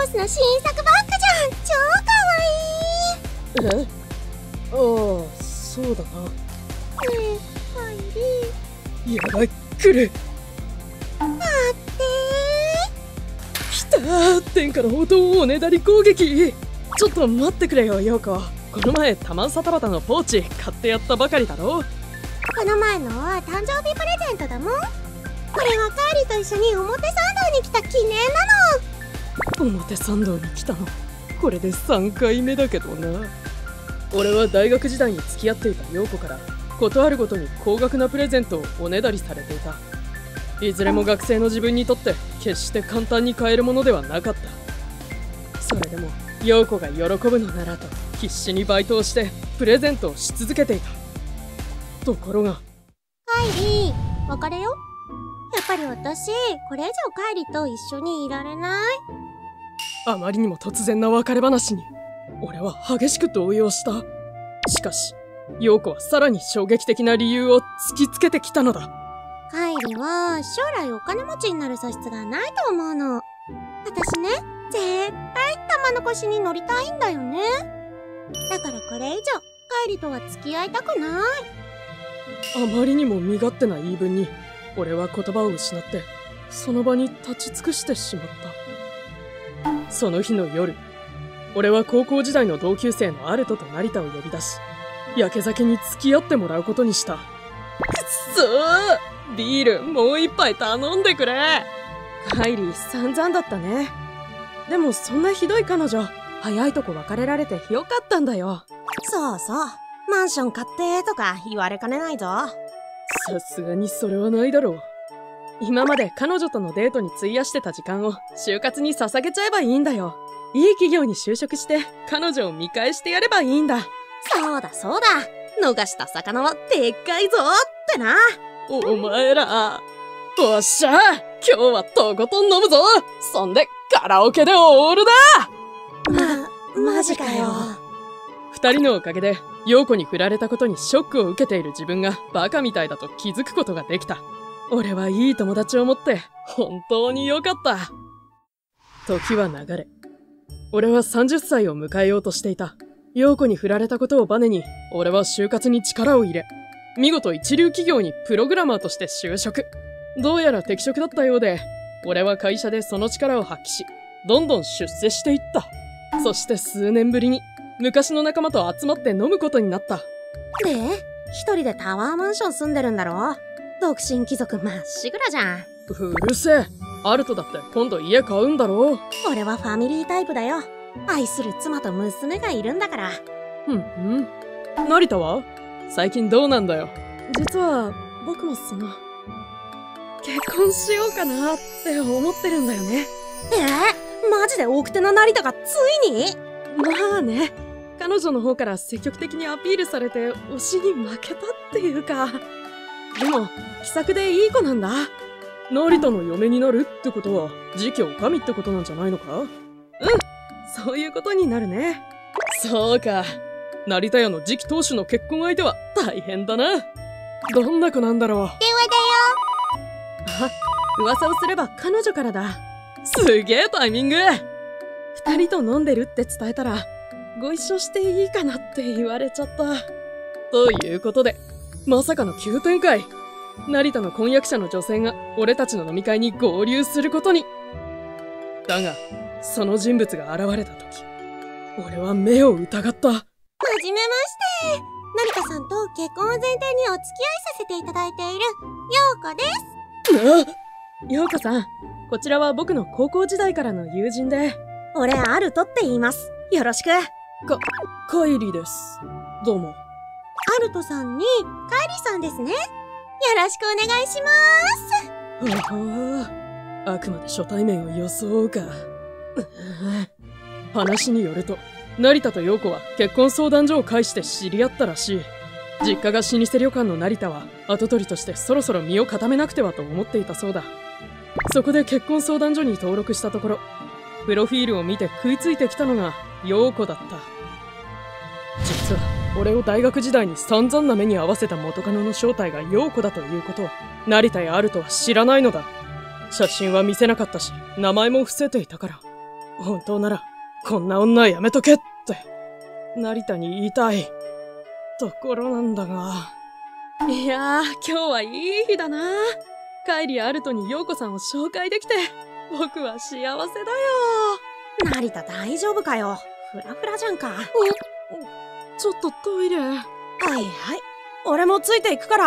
スの新作バッグじゃん。超かわいい。 ああ、そうだな。 ねえ、カイリー。 やばい、来る。 待って来たー。天下の宝刀おねだり攻撃。ちょっと待ってくれよ、陽子。この前タマンサタバタのポーチ買ってやったばかりだろ。 この前のは誕生日プレゼントだもん。これはカイリと一緒に表参道に来た記念なの。 表参道に来たのこれで3回目だけどな。俺は大学時代に付き合っていた陽子からことあるごとに高額なプレゼントをおねだりされていた。いずれも学生の自分にとって決して簡単に買えるものではなかった。それでも陽子が喜ぶのならと必死にバイトをしてプレゼントをし続けていた。ところが、 カイリー、別れよ。やっぱり私これ以上カイリと一緒にいられない。 あまりにも突然な別れ話に俺は激しく動揺した。しかし陽子はさらに衝撃的な理由を突きつけてきたのだ。 カイリは将来お金持ちになる素質がないと思うの。私ね、絶対玉の腰に乗りたいんだよね。だからこれ以上カイリとは付き合いたくない。 あまりにも身勝手な言い分に俺は言葉を失ってその場に立ち尽くしてしまった。その日の夜、俺は高校時代の同級生のアルトと成田を呼び出し、やけ酒に付き合ってもらうことにした。くっそー、ビールもう一杯頼んでくれ。カイリー散々だったね。でもそんなひどい彼女、早いとこ別れられてよかったんだよ。 そうそう、マンション買ってとか言われかねないぞ。 さすがにそれはないだろう。今まで彼女とのデートに費やしてた時間を就活に捧げちゃえばいいんだよ。いい企業に就職して彼女を見返してやればいいんだ。 そうだそうだ、逃した魚はでっかいぞってな。 お前ら、おっしゃ、今日はとことん飲むぞ。そんでカラオケでオールだ。 マジかよ。 二人のおかげで陽子に振られたことにショックを受けている自分がバカみたいだと気づくことができた。俺はいい友達を持って本当に良かった。時は流れ、俺は30歳を迎えようとしていた。陽子に振られたことをバネに俺は就活に力を入れ、見事一流企業にプログラマーとして就職。どうやら適職だったようで、俺は会社でその力を発揮し、どんどん出世していった。そして数年ぶりに昔の仲間と集まって飲むことになった。 で、一人でタワーマンション住んでるんだろ。独身貴族まっしぐらじゃん。 うるせえ。アルトだって今度家買うんだろ。 俺はファミリータイプだよ。愛する妻と娘がいるんだから。 成田は最近どうなんだよ。実は僕も結婚しようかなって思ってるんだよね。 マジで奥手な成田がついに？ まあね、彼女の方から積極的にアピールされて推しに負けたっていうか。でも気さくでいい子なんだ。成田の嫁になるってことは次期女将ってことなんじゃないのか？そういうことになるね。そうか、成田屋の次期当主の結婚相手は大変だな。どんな子なんだろう。電話だよ。あ、噂をすれば彼女からだ。すげえタイミング。二人と飲んでるって伝えたらご一緒していいかなって言われちゃった。ということでまさかの急展開。成田の婚約者の女性が俺たちの飲み会に合流することに。だがその人物が現れた時、俺は目を疑った。 はじめまして。成田さんと結婚を前提にお付き合いさせていただいている陽子です。 陽子さん、こちらは僕の高校時代からの友人で。 俺アルトって言います。よろしく。 カイリです。どうも。 アルトさんにカイリさんですね。よろしくお願いします。 はあ、あくまで初対面を装うか。話によると成田と陽子は結婚相談所を介して知り合ったらしい。実家が老舗旅館の成田は跡取りとしてそろそろ身を固めなくてはと思っていたそうだ。そこで結婚相談所に登録したところ、プロフィールを見て食いついてきたのが陽子だった。実は俺を大学時代に散々な目に合わせた元カノの正体が陽子だということを成田やアルトは知らないのだ。写真は見せなかったし名前も伏せていたから。 本当なら、こんな女やめとけって、成田に言いたい、ところなんだが。いやー、今日はいい日だな。カイリアルトに陽子さんを紹介できて、僕は幸せだよ。 成田大丈夫かよ。フラフラじゃんか。 ちょっとトイレ。 はいはい。俺もついていくから。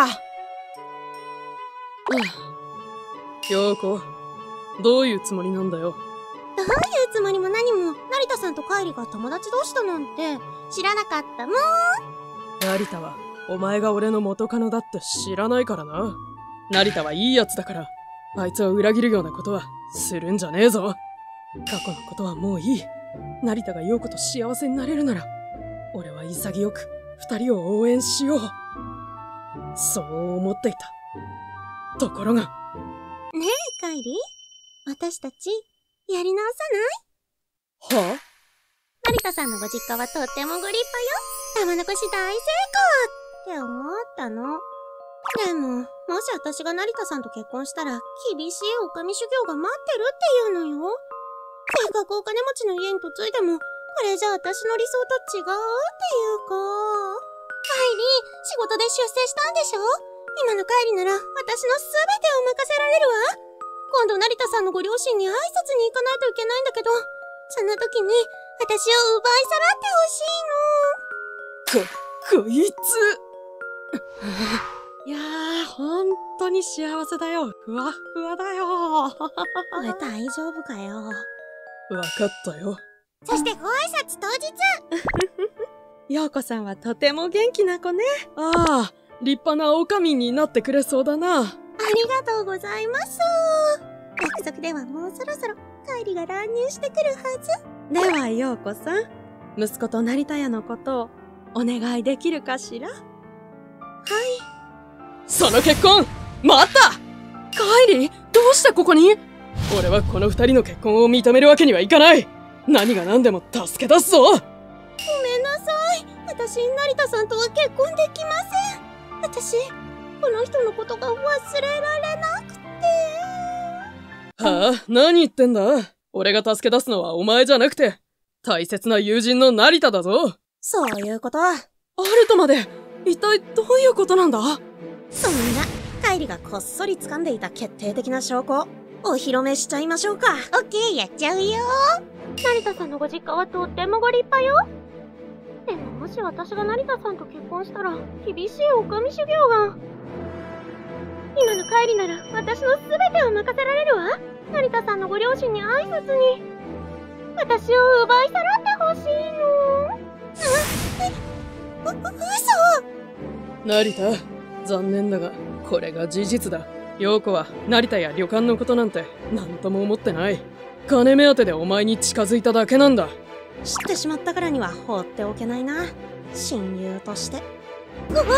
陽子、どういうつもりなんだよ。 どういうつもりも何も、成田さんとカイリが友達同士だなんて知らなかったもん。 成田はお前が俺の元カノだって知らないからな。成田はいいやつだから、あいつを裏切るようなことはするんじゃねえぞ。過去のことはもういい。成田が陽子と幸せになれるなら、俺は潔く二人を応援しよう。そう思っていた。ところが。 ねえ、カイリ、私たち、やり直さない？ はぁ？ 成田さんのご実家はとってもご立派よ。玉のこし大成功って思ったの。でも、もし私が成田さんと結婚したら、厳しいお上修行が待ってるっていうのよ。せっかくお金持ちの家に嫁いでも、これじゃ私の理想と違うっていうか。カイリ、仕事で出世したんでしょ？今のカイリなら、私のすべてを任せられるわ。今度成田さんのご両親に挨拶に行かないといけないんだけど、その時に、私を奪い去らってほしいの。 こいつ。いやー、ほんとに幸せだよ。ふわふわだよ。 これ大丈夫かよ。 わかったよ。 そしてご挨拶当日。 陽子さんはとても元気な子ね。ああ、立派な女将になってくれそうだな。 ありがとうございます。約束ではもうそろそろカイリが乱入してくるはず。 では陽子さん、息子と成田屋のことをお願いできるかしら？はい。 その結婚、待った！カイリ、どうしてここに？俺はこの二人の結婚を認めるわけにはいかない。何が何でも助け出すぞ。 ごめんなさい。私、成田さんとは結婚できません。私、この人のことが忘れられなくて。 はあ、何言ってんだ？俺が助け出すのはお前じゃなくて、大切な友人の成田だぞ。 そういうこと。 アルトまで、一体どういうことなんだ？ そんな、カイリがこっそり掴んでいた決定的な証拠、お披露目しちゃいましょうか。 オッケー、やっちゃうよ。成田さんのご実家はとってもご立派よ。でももし私が成田さんと結婚したら、厳しいお上修行が。今のカイリなら私のすべてを任せられるわ。成田さんのご両親に挨拶に、私を奪い去らってほしいの。嘘！ 成田、残念だが、これが事実だ。陽子は成田や旅館のことなんて何とも思ってない。金目当てでお前に近づいただけなんだ。 知ってしまったからには放っておけないな。親友として。 公開よー！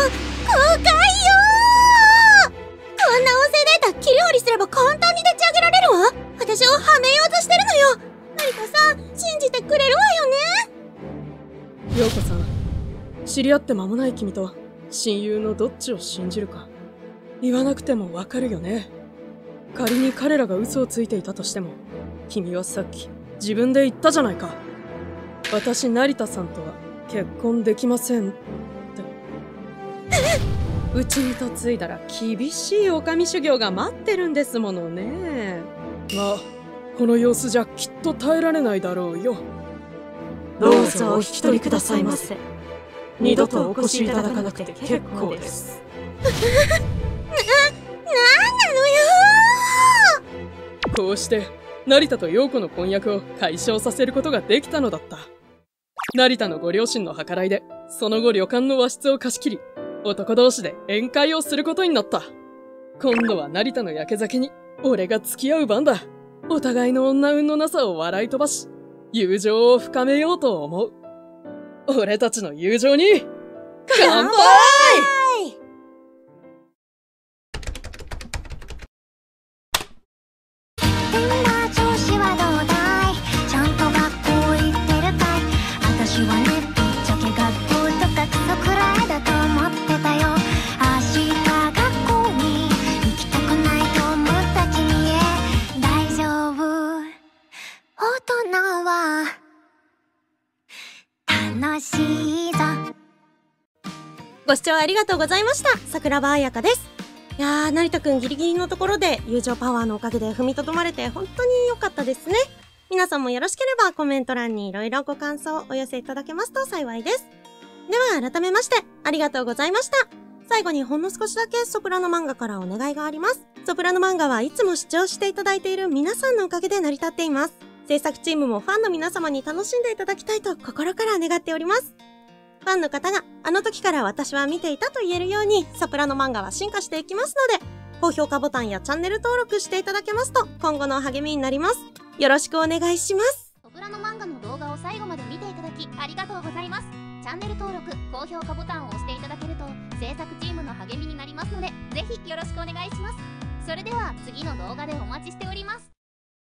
こんな音声データ切り売りすれば簡単にでち上げられるわ。私をはめようとしてるのよ。成田さん、信じてくれるわよね。 陽子さん、知り合って間もない君と親友のどっちを信じるか言わなくてもわかるよね。仮に彼らが嘘をついていたとしても、君はさっき自分で言ったじゃないか。私成田さんとは結婚できませんって。 うちに嫁いだら厳しいお上修行が待ってるんですものね。 まあ、この様子じゃきっと耐えられないだろうよ。 どうぞお引き取りくださいませ。二度とお越しいただかなくて結構です。 なんなのよー！こうして成田と陽子の婚約を解消させることができたのだった。成田のご両親の計らいで、その後旅館の和室を貸し切り、男同士で宴会をすることになった。今度は成田のやけ酒に俺が付き合う番だ。お互いの女運のなさを笑い飛ばし、友情を深めようと思う。俺たちの友情に乾杯！ 大人は楽しいぞ。 ご視聴ありがとうございました。桜庭彩香です。いやー、成田くんギリギリのところで友情パワーのおかげで踏みとどまれて本当に良かったですね。皆さんもよろしければコメント欄にいろいろご感想をお寄せいただけますと幸いです。では改めましてありがとうございました。最後にほんの少しだけソプラノ漫画からお願いがあります。ソプラノ漫画はいつも視聴していただいている皆さんのおかげで成り立っています。制作チームもファンの皆様に楽しんでいただきたいと心から願っております。ファンの方があの時から私は見ていたと言えるようにソプラノ漫画は進化していきますので、高評価ボタンやチャンネル登録していただけますと今後の励みになります。よろしくお願いします。 ソプラノ漫画の動画を最後まで見ていただきありがとうございます。チャンネル登録、高評価ボタンを押していただけると制作チームの励みになりますので、ぜひよろしくお願いします。それでは次の動画でお待ちしております。